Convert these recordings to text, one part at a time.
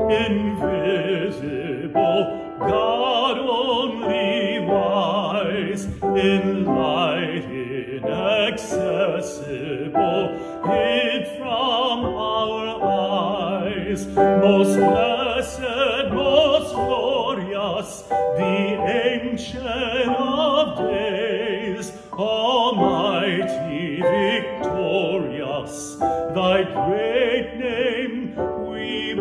invisible God only wise, in light inaccessible, hid from our eyes, most blessed, most glorious, the Ancient of Days, almighty, victorious, thy great name we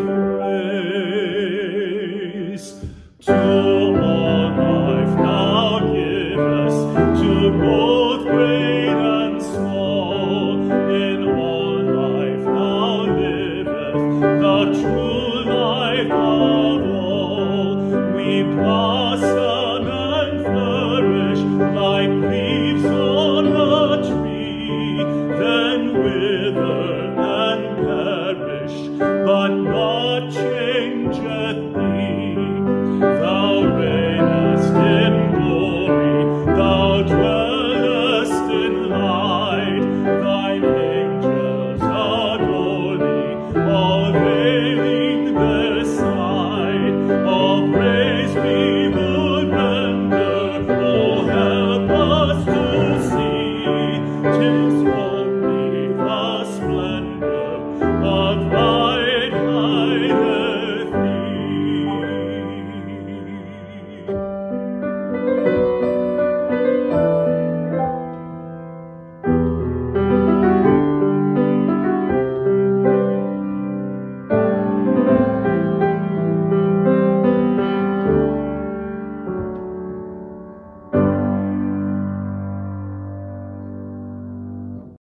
praise. To all life now givest, to both great and small, in all life now liveth the true life of all. We blossom and flourish like leaves on a tree, then wither and perish, but naught changeth thee. Thou reignest in glory, thou dwellest in light, thine angels adore thee, all veiling their sight. All praise we would render, oh help us to see, 'tis